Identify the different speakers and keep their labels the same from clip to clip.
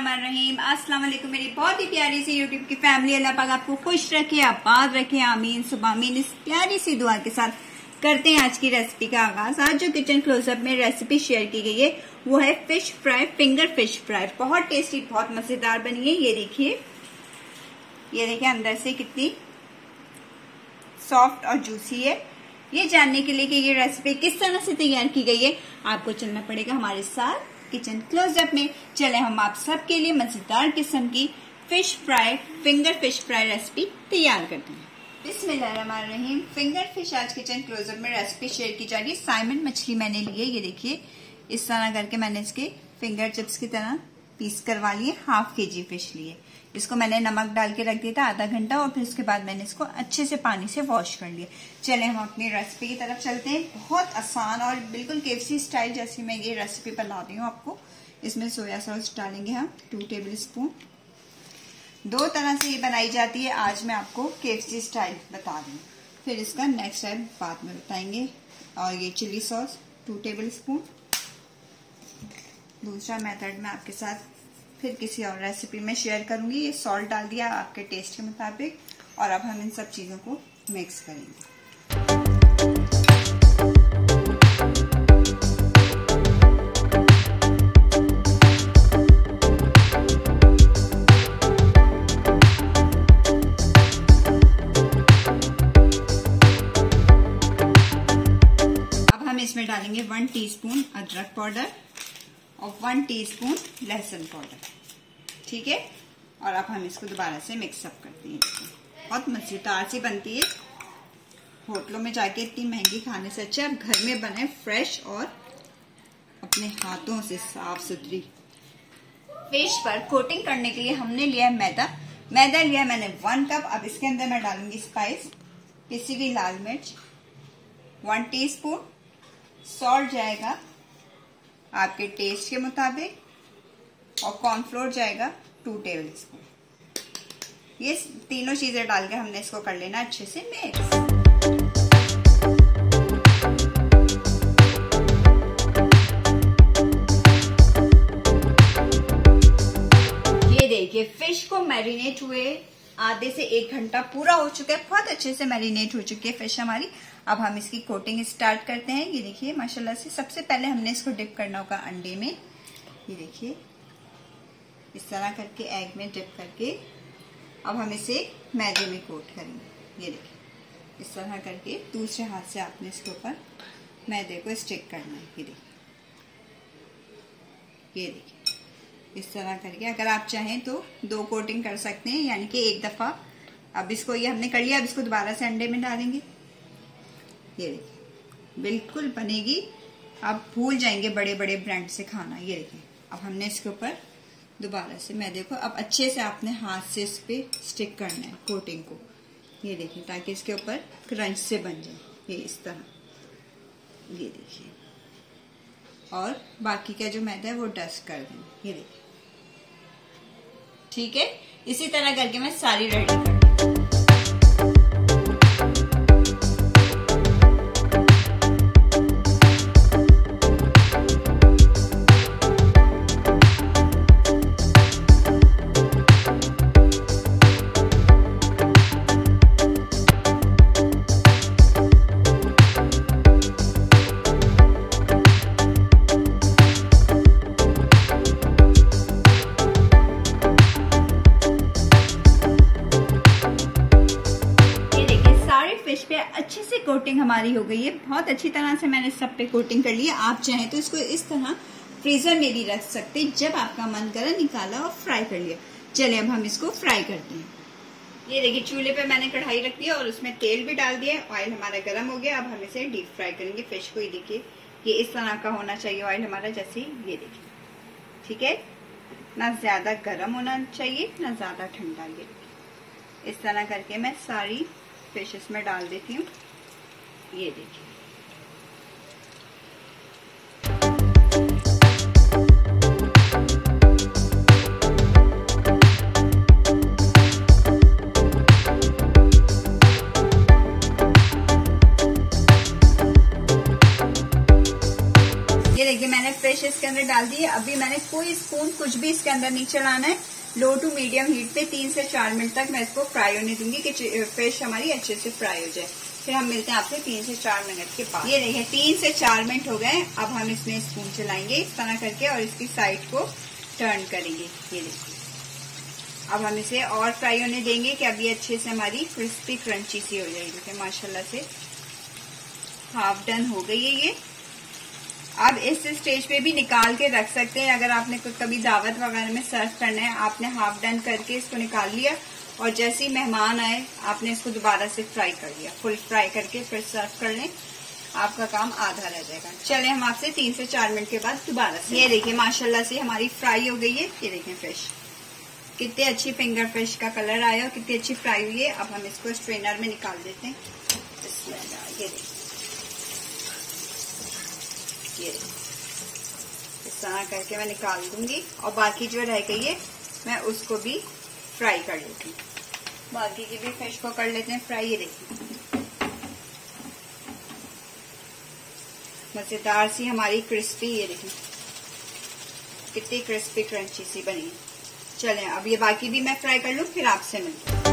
Speaker 1: बिस्मिल्लाहिर्रहमानिर्रहीम। अस्सलाम वालेकुम मेरी बहुत ही प्यारी सी यूट्यूब की फैमिली। अल्लाह पाक आपको खुश रखे, आबाद रखे, आमीन सुबह आमीन। इस प्यारी सी दुआ के साथ करते हैं आज की रेसिपी का आगाज। आज जो किचन क्लोजअप में रेसिपी शेयर की गई है वो है fish fry, finger fish fry. बहुत टेस्टी, बहुत मजेदार बनी है। ये देखिए अंदर से कितनी सॉफ्ट और जूसी है। ये जानने के लिए कि ये रेसिपी किस तरह से तैयार की गई है, आपको चलना पड़ेगा हमारे साथ किचन क्लोजअप में। चले हम आप सबके लिए मजेदार किस्म की fish fry, finger fish fry recipe तैयार करते हैं। बिस्मिल्लाहिर्रहमानिर्रहीम। फिंगर फिश आज किचन क्लोजअप में रेसिपी शेयर की जा रही है। साइमन मछली मैंने ली है। ये देखिए इस तरह करके मैंने इसके फिंगर चिप्स की तरह पीस करवा लिए। हाफ केजी फिश लिए। इसको मैंने नमक डाल के रख दिया था आधा घंटा और फिर उसके बाद मैंने इसको अच्छे से पानी से वॉश कर लिया। चले हम अपनी रेसिपी की तरफ चलते हैं। बहुत आसान और बिल्कुल केएफसी स्टाइल जैसी मैं ये रेसिपी बना रही हूँ आपको। इसमें सोया सॉस डालेंगे हम 2 टेबल स्पून। 2 तरह से ये बनाई जाती है, आज मैं आपको केएफसी स्टाइल बता रही हूँ। फिर इसका नेक्स्ट स्टेप बाद में बताएंगे। और ये चिली सॉस 2 टेबल स्पून। दूसरा मेथड मैं आपके साथ फिर किसी और रेसिपी में शेयर करूंगी। ये सॉल्ट डाल दिया आपके टेस्ट के मुताबिक। और अब हम इन सब चीजों को मिक्स करेंगे। अब हम इसमें डालेंगे 1 टीस्पून अदरक पाउडर और 1 टीस्पून लहसुन पाउडर। ठीक है। और अब हम इसको दोबारा से मिक्सअप करते हैं। बहुत मजेदार सी बनती है। होटलों में जाके इतनी महंगी खाने से अच्छा आप घर में बनाए, फ्रेश और अपने हाथों से साफ सुथरी। फिश पर कोटिंग करने के लिए हमने लिया मैदा लिया मैंने 1 कप। अब इसके अंदर मैं डालूंगी स्पाइस, पिसी हुई लाल मिर्च 1 टीस्पून। सॉल्ट जाएगा आपके टेस्ट के मुताबिक और कॉर्नफ्लोर जाएगा 2 टेबल स्पून। ये तीनों चीजें डाल के हमने इसको कर लेना अच्छे से मिक्स। ये देखिए फिश को मैरिनेट हुए आधे से 1 घंटा पूरा हो चुका है। बहुत अच्छे से मैरिनेट हो चुकी है फिश हमारी। अब हम इसकी कोटिंग स्टार्ट करते हैं। ये देखिए माशाल्लाह से सबसे पहले हमने इसको डिप करना होगा अंडे में। ये देखिए इस तरह करके एग में डिप करके अब हम इसे मैदे में कोट करेंगे। ये देखिए इस तरह करके दूसरे हाथ से आपने इसके ऊपर मैदे को स्टिक करना है। ये देखिए इस तरह करके अगर आप चाहें तो 2 कोटिंग कर सकते हैं, यानी कि 1 दफा। अब इसको ये हमने कर लिया। अब इसको दोबारा से अंडे में डालेंगे। ये देखिए बिल्कुल बनेगी, आप भूल जाएंगे बड़े बड़े ब्रांड से खाना। ये देखिए अब हमने इसके ऊपर दोबारा से मैदे को अब अच्छे से आपने हाथ से इस पे स्टिक करना है कोटिंग को। ये देखिए ताकि इसके ऊपर क्रंच से बन जाए। ये इस तरह। ये देखिए और बाकी का जो मैदा है वो डस्ट कर देंगे। ये देखिए ठीक है। इसी तरह करके मैं सारी रेडी कर फिश पे अच्छे से कोटिंग हमारी हो गई है। बहुत अच्छी तरह से मैंने सब पे कोटिंग कर ली है। आप चाहें तो इसको इस तरह फ्रीजर में भी रख सकते हैं। जब आपका मन करे निकाला और फ्राई कर लिया। चलिए अब हम इसको फ्राई करते हैं। ये देखिए चूल्हे पे मैंने कढ़ाई रख दिया और उसमें तेल भी डाल दिया। ऑयल हमारा गर्म हो गया। अब हम इसे डीप फ्राई करेंगे फिश को। ये देखिए ये इस तरह का होना चाहिए ऑयल हमारा, जैसे ये देखिए ठीक है। ना ज्यादा गर्म होना चाहिए ना ज्यादा ठंडा। ये इस तरह करके मैं सारी फिश इसमें डाल देती हूँ। ये देखिए फिश इसके अंदर डाल दी है। अभी मैंने कोई स्पून कुछ भी इसके अंदर नहीं चलाना है। लो टू मीडियम हीट पे 3 से 4 मिनट तक मैं इसको फ्राई होने दूंगी कि फिश हमारी अच्छे से फ्राई हो जाए। फिर हम मिलते हैं आपसे 3 से 4 मिनट के बाद। ये देखिए 3 से 4 मिनट हो गए। अब हम इसमें स्पून चलाएंगे इस तरह करके और इसकी साइड को टर्न करेंगे। ये देखिए अब हम इसे और फ्राई होने देंगे कि अभी अच्छे से हमारी क्रिस्पी क्रंची सी हो जाएगी। देखिए माशाल्लाह से हाफ डन हो गई है ये। अब इस स्टेज पे भी निकाल के रख सकते हैं। अगर आपने कभी दावत वगैरह में सर्व करना है, आपने हाफ डन करके इसको निकाल लिया और जैसे ही मेहमान आए आपने इसको दोबारा से फ्राई कर लिया, फुल फ्राई करके फिर सर्व कर लें, आपका काम आधा रह जाएगा। चले हम आपसे 3 से 4 मिनट के बाद दोबारा से। ये देखिए माशाल्लाह से हमारी फ्राई हो गई है। ये देखिए फिश कितनी अच्छी फिंगर फिश का कलर आया और कितनी अच्छी फ्राई हुई है। अब हम इसको स्ट्रेनर में निकाल देते हैं। ये देखिए इस तरह करके मैं निकाल दूंगी और बाकी जो रह गई है मैं उसको भी फ्राई कर लेती हूँ। बाकी की भी फिश को कर लेते हैं फ्राई। ये देखिए मजेदार सी हमारी क्रिस्पी, ये देखिए कितनी क्रिस्पी क्रंची सी बनी है। चलें अब ये बाकी भी मैं फ्राई कर लूँ, फिर आपसे मिलती हूँ।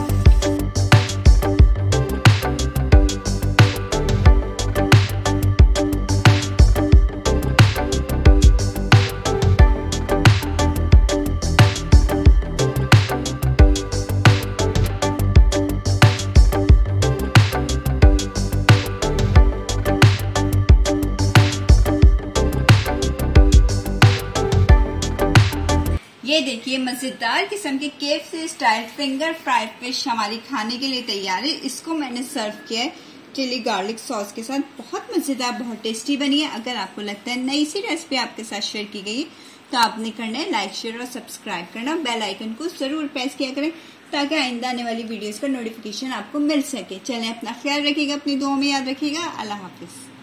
Speaker 1: ये देखिए मजेदार किस्म के KFC style finger fried fish हमारी खाने के लिए तैयार है। इसको मैंने सर्व किया है चिली गार्लिक सॉस के साथ। बहुत मजेदार, बहुत टेस्टी बनी है। अगर आपको लगता है नई सी रेसिपी आपके साथ शेयर की गई तो आपने करना है लाइक शेयर और सब्सक्राइब करना। बेल आइकन को जरूर प्रेस किया करें ताकि आइंदा आने वाली वीडियोस का नोटिफिकेशन आपको मिल सके। चलें अपना ख्याल रखिएगा, अपनी दुआओं में याद रखिएगा। अल्लाह हाफिज।